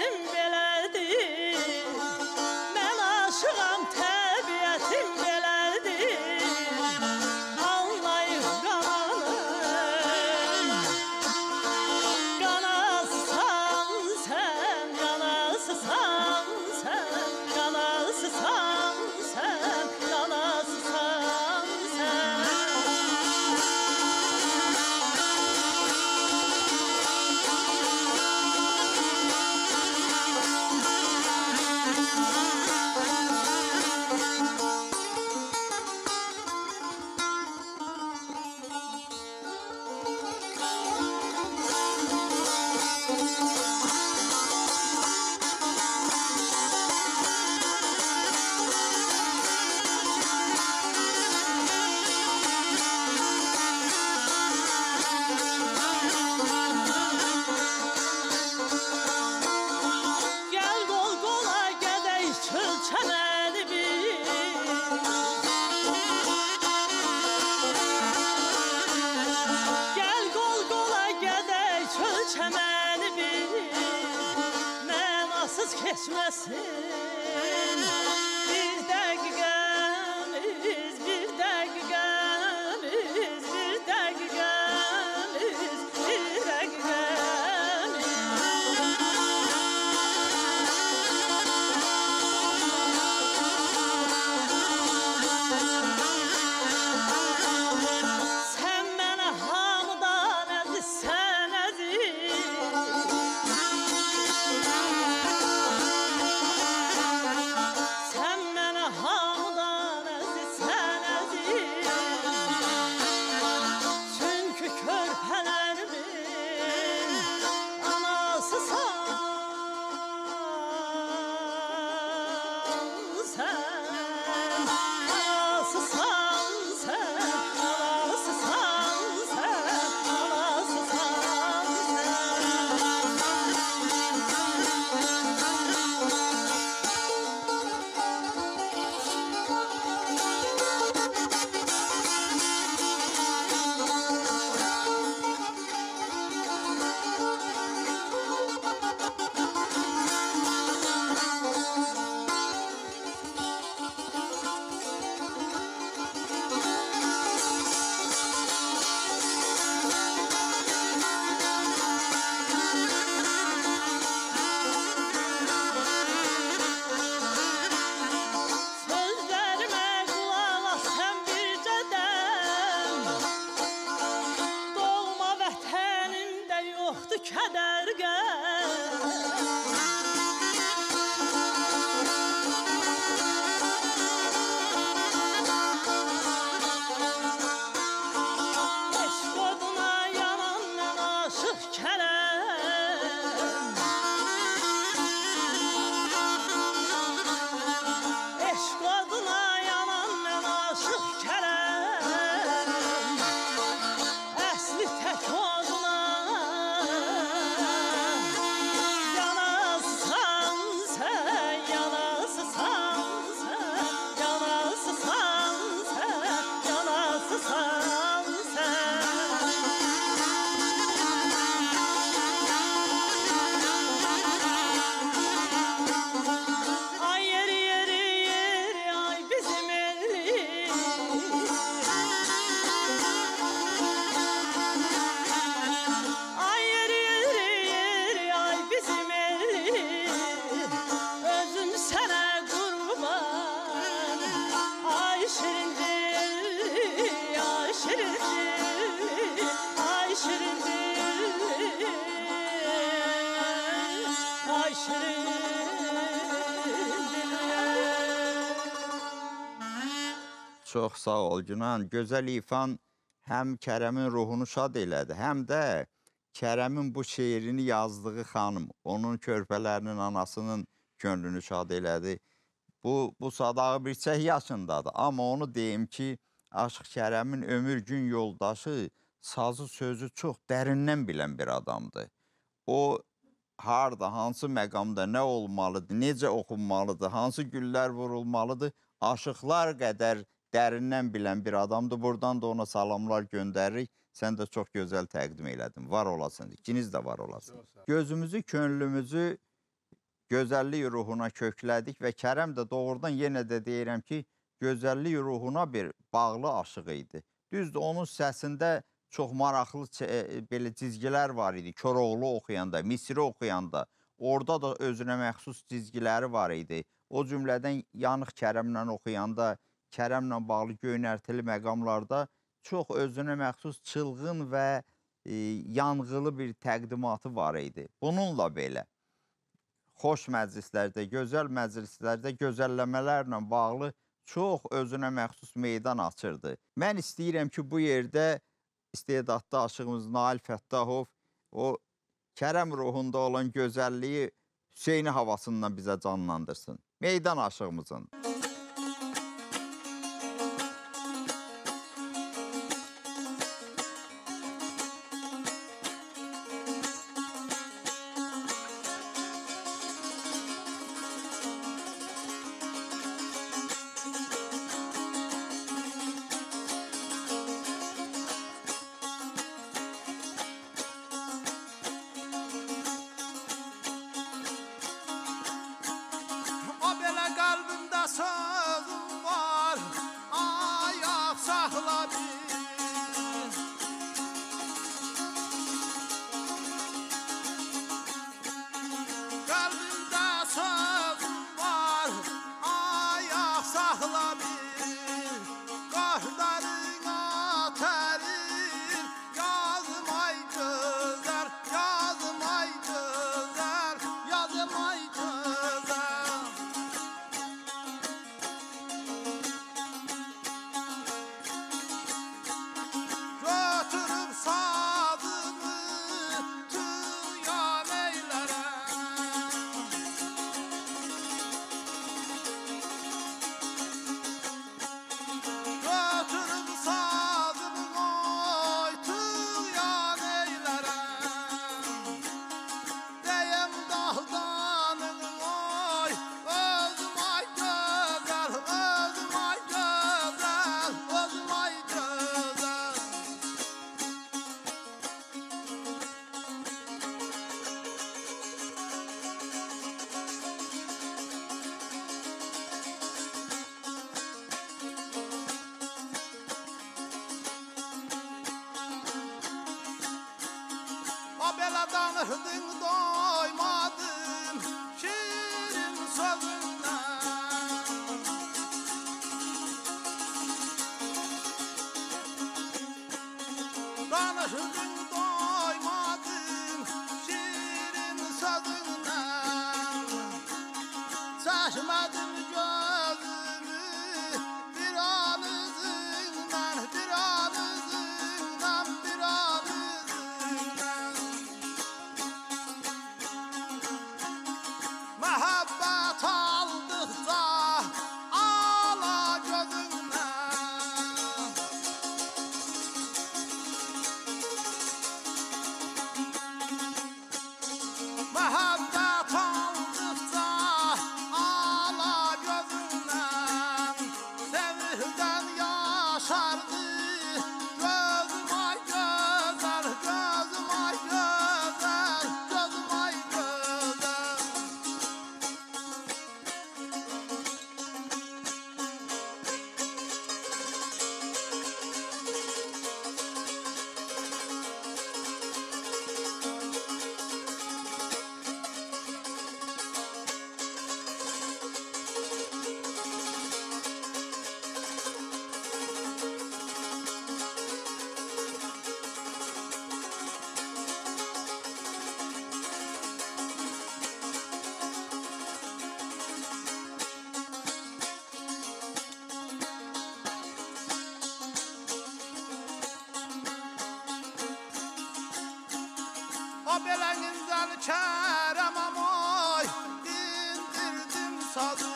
Mən aşığam, təbiətim belədir. gelsin. Bir dakikamiz, bir dakikamiz, bir dakikamiz, bir dakikamiz. Sen bana hamdan aziz, sen aziz. Sen bana hamdan aziz, sen aziz. Çünkü körpelerimin anası sen. Sen anası sen, sen anası sen, sen anası sen, sözlerime kulak as sen bircədən. Doğma vətənimdə yoxdur kədər qəm. Eşq oduna yanan mən aşıq kərəm. Eşq oduna yanan mən aşıq kərəm. Əsli tək oduna yanasısan sən, yanasısan sən, yanasısan sən, yanasısan sən. Ay yeri yeri yeri ay bizim elli. Ay yeri yeri yeri ay bizim elli. Özüm sana kurban. Ay şirin dilli, ay şirin dilli, ay şirin dilli, ay şirin dilli. Çox sağ ol Günan. Gözəl ifan həm Kərəmin ruhunu şad elədi, həm də Kərəmin bu şeirini yazdığı xanım, onun körpələrinin anasının könlünü şad elədi. Bu, bu sadağı bir çək yaşındadır. Amma onu deyim ki, Aşıq Kərəmin ömür gün yoldaşı sazı sözü çox dərindən bilən bir adamdır. O harda, hansı məqamda nə olmalıdır, necə oxunmalıdır, hansı güllər vurulmalıdır, aşıqlar qədər dərindən bilən bir adamdır. Buradan da ona salamlar göndəririk. Sən də çox gözəl təqdim elədin. Var olasın, ikiniz də var olasın. Gözümüzü, könlümüzü gözəllik ruhuna köklədik və Kərəm də doğrudan yenə də deyirəm ki, gözəllik ruhuna bir bağlı aşıq idi. Düzdür, onun səsində çox maraqlı belə cizgilər var idi. Koroğlu oxuyanda, Misri oxuyanda, orada da özünə məxsus cizgiləri var idi. O cümlədən Yanıq Kərəmlə oxuyanda, Kərəmlə bağlı göynərtili məqamlarda çox özünə məxsus çılğın və e, yanğılı bir təqdimatı var idi. Bununla belə xoş məclislərdə, gözəl məclislərdə gözəlləmələrlə bağlı çox özünə məxsus meydan açırdı. Mən istəyirəm ki, bu yerdə istedadlı aşığımız Nail Fəttahov o Kərəm ruhunda olan gözəlliyi Hüseyni havasından bizə canlandırsın. Meydan aşığımızın. bir kalbimde sözüm var ayak sakla bir kaşların aterir yazım ay güzel yazım ay güzel yazım ay güzel götürüp sadımı tüyan eylere götürüp sadımı oy tüyan eylere deyem dağdanın oy özüm ay güzel özüm ay güzel özüm ay güzel o belə danırdın doymadın şirin sözündən danırdın doymadın şirin sözündən çəkmədim gözümü bir anızından bir anızından bir anızından Məhəbbət aldıqca ala gözündən Məhəbbət aldıqca ala gözündən Sevirdən yaşardı gözüm ay gözəl gözüm ay gözəl gözüm ay gözəl O belə güzel kərəməm oy dindirdim sazı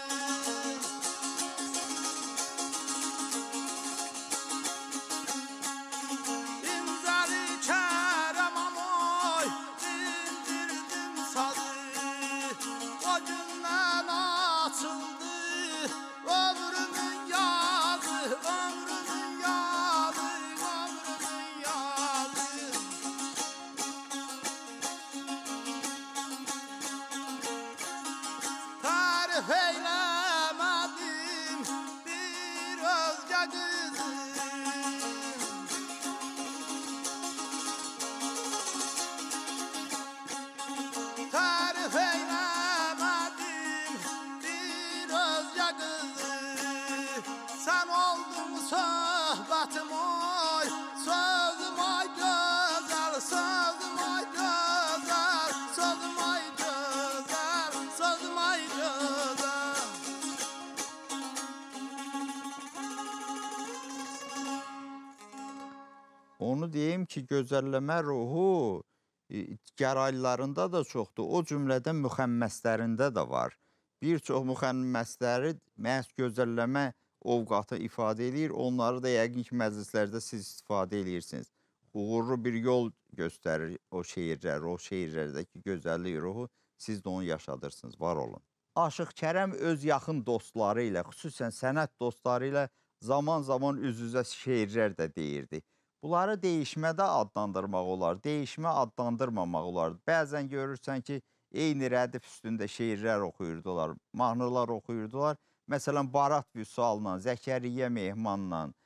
İnzəli kərəməm oy dindirdim sazı O gündən açıldı ömrümün yazı ömrümün yazı ömrümün yazı tarif eylemedim bir özge kızı tarif eylemedim bir özge kızı sen oldun sohbetim oy sözüm ay güzel sözüm ay güzel sözüm ay güzel sözüm ay güzel Onu deyim ki, gözəlləmə ruhu e, gəraylılarında da çoxdur. O cümlədən müxəmməslərində də var. Bir çox müxəmməsləri məhz gözəlləmə ovqatı ifadə edir. Onları da yəqin ki, məclislərdə siz istifadə edirsiniz. Uğurlu bir yol göstərir o şeirlər, o şeirlərdəki gözəllik ruhu. Siz də onu yaşadırsınız, var olun. Aşıq Kərəm öz yaxın dostları ilə, xüsusən sənət dostları ilə zaman-zaman üz-üzə şeirlər də deyirdi. Bunları değişmədə adlandırmaq olar, değişmə adlandırmamaq olar. Bəzən görürsən ki, eyni rədif üstündə şeirlər oxuyurdular, mahnılar oxuyurdular. Məsələn, Barat Vüsal'la, Zəkəriyyə Mehmanla,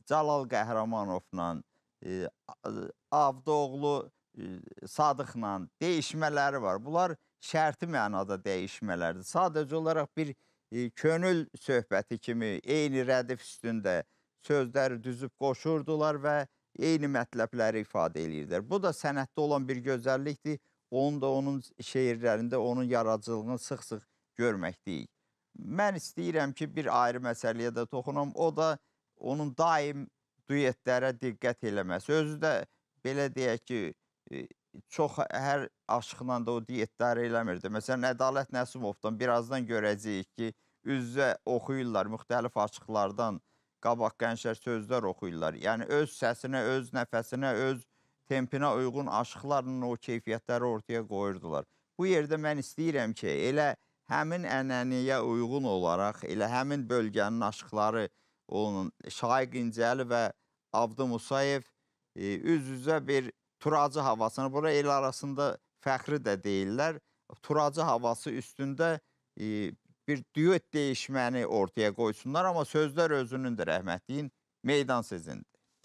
Cəlal Qəhrəmanovla, e, Avdoğlu e, Sadıqla dəyişmələri var. Bunlar şərti mənada dəyişmələrdir. Sadəcə olaraq bir e, könül söhbəti kimi eyni rədif üstündə sözləri düzüb qoşurdular və eyni mətləbləri ifadə edirdilər. Bu da sənətdə olan bir gözəllikdir. Onun da onun şeirlərində onun yaradıcılığını sıx-sıx görməkdəyik. Mən istəyirəm ki, bir ayrı məsələyə də toxunum. O da onun daim duetlərə diqqət eləməsi. Özü də belə deyək ki, e, çox hər aşıqla da o duetləri eləmirdi. Məsələn, Ədalət Nəsimovdan birazdan görəcəyik ki, üz-üzə oxuyurlar, müxtəlif aşıqlardan qabaq gənclər sözlər oxuyurlar. Yəni, öz səsinə, öz nəfəsinə, öz tempinə uyğun aşıqlarla o keyfiyyətləri ortaya qoyurdular. Bu yerdə mən istəyirəm ki, elə həmin ənənəyə uyğun olaraq, elə həmin bölgənin aşıqları onun Şaiq İncəli və Avdı Musayev e, üz-üzə bir turacı havasını, bura el arasında fəxri də deyirlər, turacı havası üstündə e, bir düet değişməni ortaya qoysunlar, amma sözlər özünündür, rəhmətliyin, meydan sizindir.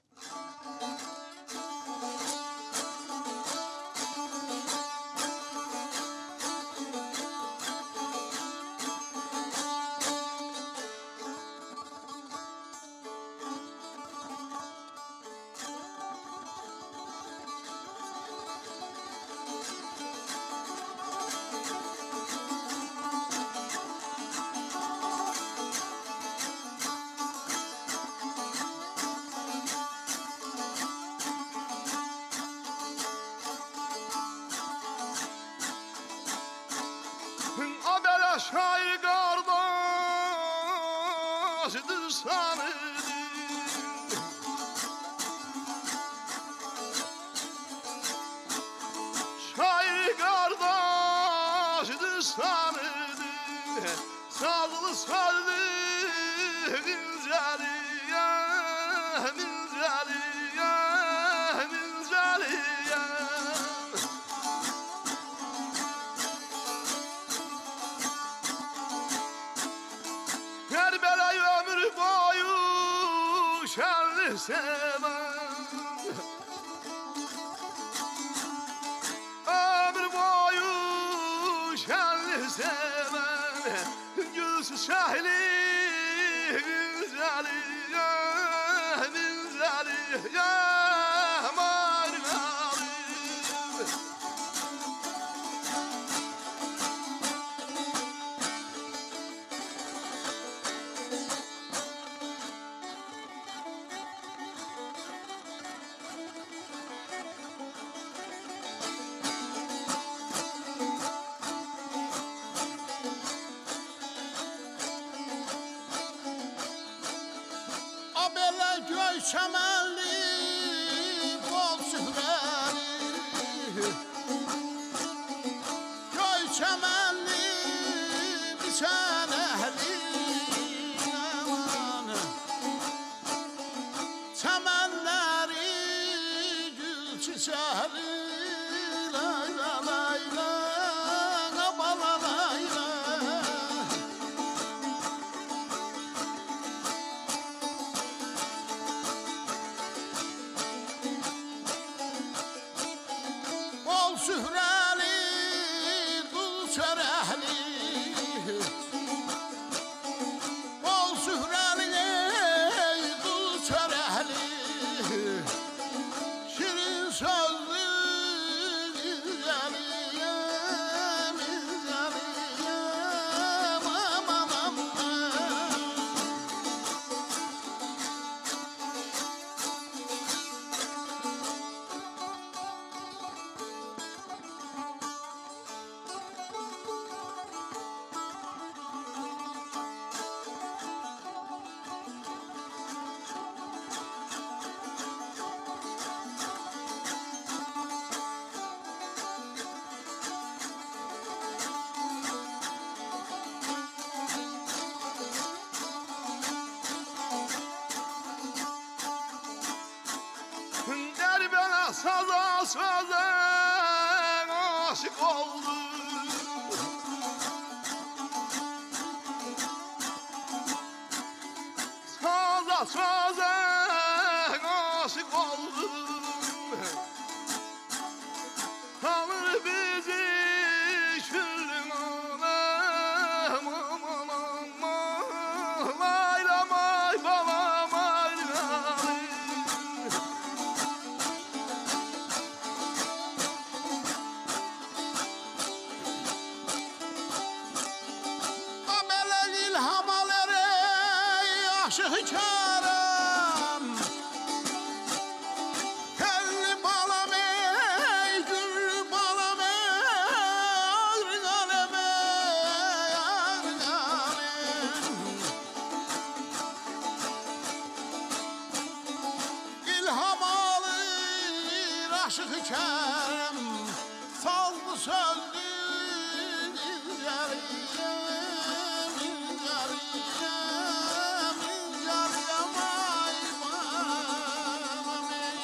Abela şair kardeşdir sanırım. Şair kardeşdir sanırım. Sazlı sazlı inceli ya, inceli ya, inceli ya. Kerbela'yı ömür boyu şerli seven, ömür boyu şerli seven, gülsüz şahli güzeli ya, güzeli ya, margalı. Abela göy çəmənli, bol sührəli. Göy çəmənli, biçən əhli. Aman. Çəmənləri gül çiçəli. Lay la lay la, abala lay la. Bol sührəli, dul çərəhli. Bol sührəli, dul çərəhli. Şirin sözlü, güzəli, güzəli, aman, aman, aman. Derbela saza saza aşık oldum. Saza saza aşık oldum. Alır bizi şürün anam aman aman laylamay balamay lay. Amele ilham alır ey aşık çarem. Telli balam ey güllü balam ey argalem ey argalem. İlham alır aşık çarem. Sazlı sözlü yarım yarım yarım ay balam ey.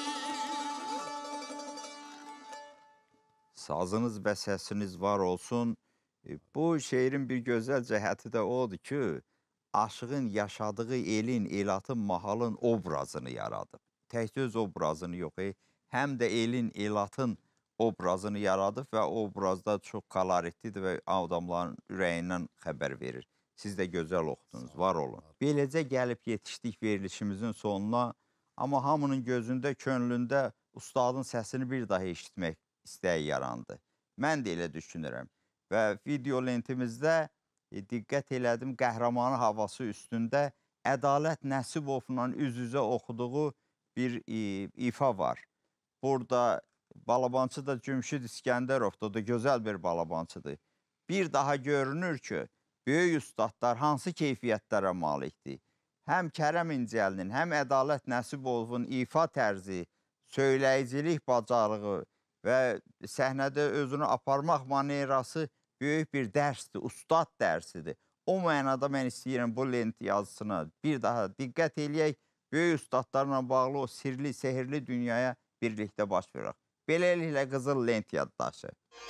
Sazınız və səsiniz var olsun. E, Bu şeirin bir gözəl cəhəti də odur ki, aşığın yaşadığı elin, elatın, mahalın obrazını yaradıb. Təkcə öz obrazını yox, e, həm də elin, elatın obrazını yaradıb və o obrazda çox koloritlidir və adamların ürəyindən xəbər verir. Siz də gözəl oxudunuz, var olun. Beləcə gəlib yetişdik verilişimizin sonuna. Amma hamının gözündə, könlündə ustadın səsini bir daha eşitmək istəyi yarandı. Mən də elə düşünürəm. Və video lentimizdə e, diqqət elədim, qəhrəmanı havası üstündə Ədalət Nəsibovla üz-üzə oxuduğu bir e, ifa var. Burada balabançı da Cümşid İskəndərovdur, da gözəl bir balabançıdır. Bir daha görünür ki, böyük ustadlar hansı keyfiyyətlərə malikdir? Həm Kərəm İncəlinin, həm Ədalət Nəsibovun ifa tərzi, söyləyicilik bacarığı və səhnədə özünü aparmaq manerası böyük bir dərsdir, ustad dərsidir. O mənada mən istəyirəm bu lent yazısına bir daha diqqət eləyək, böyük ustadlarla bağlı o sirli, sehirli dünyaya birlikdə baş verək. Beləliklə Qızıl Lent yaddaşı.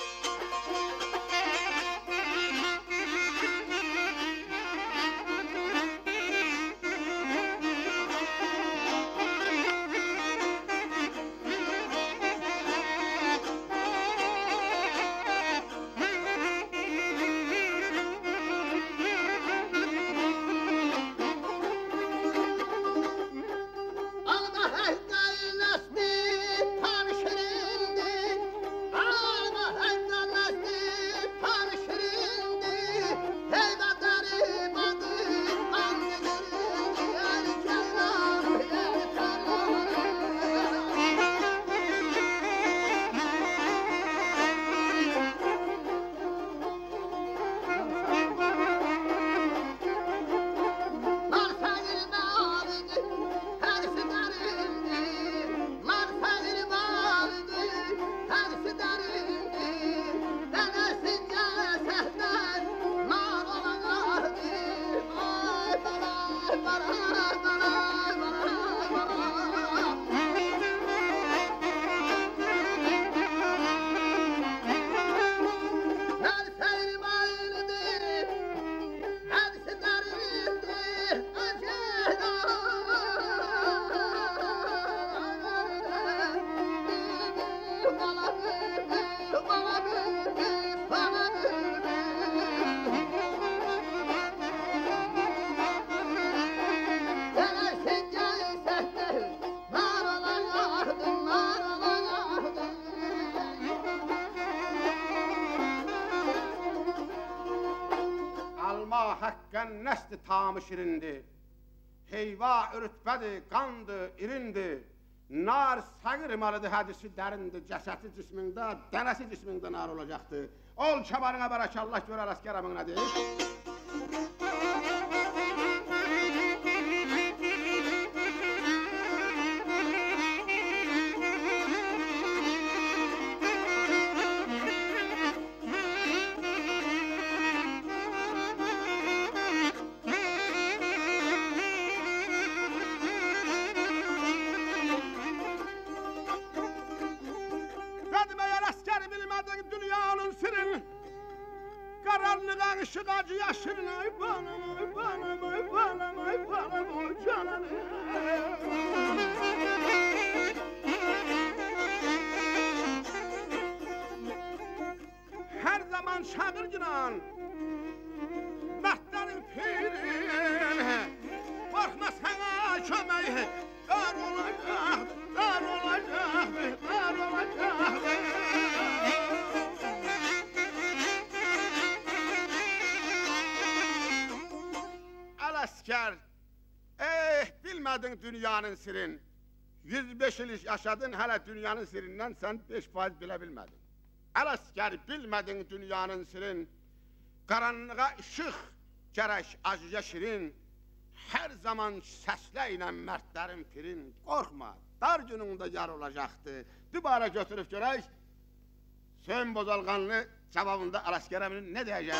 Ağda həkday nəsli tanışırındı. Ağda həkday nəsli tanışırındı. Heyvətləri badı anlıqırındı. Yəli kəllam, yəli kəllam. Nar fəqir bağlıdı, hərsi dərindi. Nar fəqir bağlıdı, hərsi dərindi. Dənəsin cəsəddən nar olanardı. Ay balay, balay, balay, balay, balay. Nar fəqir bağlıdı, hərsi dərindi. Alma haqqən nəsli tamı şirindi. Heyva ürütbədi, qandı, irindi. Nar sağır malıdı, hədisi dərindi. Cəsəti cismində, dənəsi cismində nar olacaqdı. Ol çabarına barakallah, görər əskərəmin nədir? Bədi məyər əskər bilmədin dünyanın sirin. Qaranlığa ışıq acı yaşırın. Ay banam, ay banam, ay banam, ay banam, ay canım. olsun Mertlerin pirin Korkma sana kömeği Dar olacak, dar olacak, dar olacak Alasker Eh bilmedin dünyanın sirin yüz beş yıl yaşadın hele dünyanın sirinden sen beş faiz bile bilmedin Alasker bilmedin dünyanın sirin Karanlığa ışık gerek acıya şirin Her zaman sesleyle mertlerin pirin Korkma dar gününde yar olacaktı Dübara götürüp görək Sön Bozalganlı cevabında Alasker eminin ne diyeceğiz?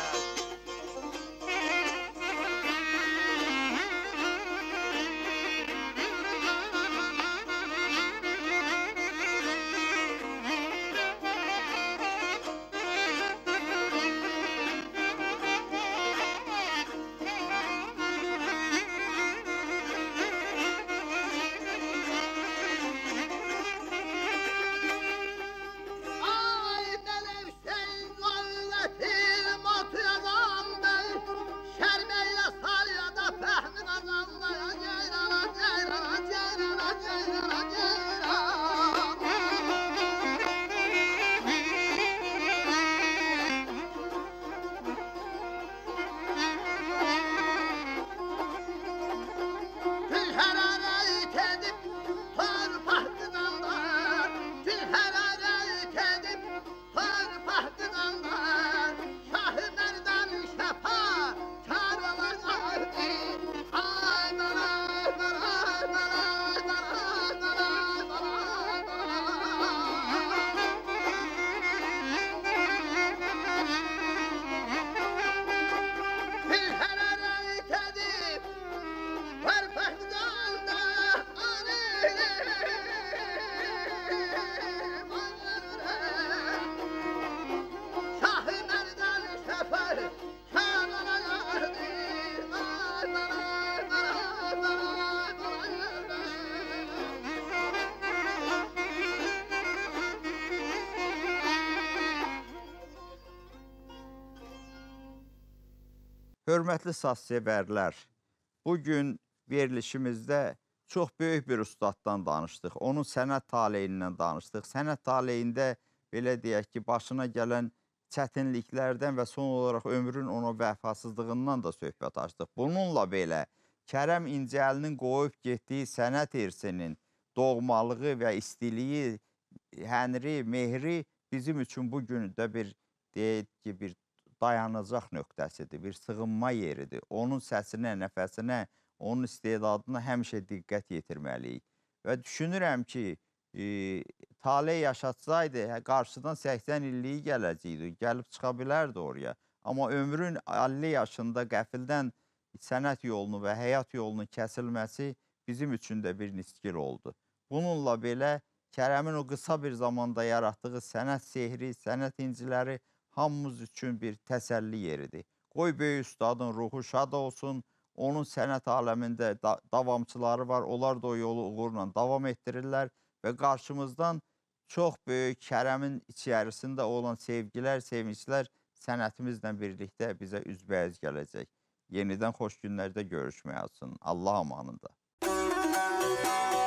Hörmətli sazsevərlər, bugün verilişimizdə çox böyük bir ustaddan danışdıq. Onun sənət taleyindən danışdıq. Sənət taleyində belə deyək ki, başına gələn çətinliklərdən və son olaraq ömrün ona vəfasızlığından da söhbət açdıq. Bununla belə Kərəm İncəlinin qoyub getdiyi sənət irsinin doğmalığı və istiliyi, hənri, mehri bizim üçün bugün də bir deyək ki, bir dayanacaq nöqtəsidir, bir sığınma yeridir. Onun səsinə, nəfəsinə, onun istedadına həmişə diqqət yetirməliyik. Və düşünürəm ki, e, taley yaşatsaydı, qarşıdan səksən illiyi gələcəkdi, gəlib çıxa bilərdi oraya. Amma ömrün əlli yaşında qəfildən sənət yolunu və həyat yolunun kəsilməsi bizim üçün də bir nisgil oldu. Bununla belə Kərəmin o qısa bir zamanda yaratdığı sənət sehri, sənət inciləri hamımız üçün bir təsəlli yeridir. Qoy böyük ustadın ruhu şad olsun, onun sənət aləmində da davamçıları var, onlar da o yolu uğurla davam etdirirlər və qarşımızdan çox böyük Kərəmin içərisində olan sevgilər, sevinclər sənətimizlə birlikdə bizə üzbəyiz gələcək. Yenidən xoş günlərdə görüşmək olsun. Allah amanında.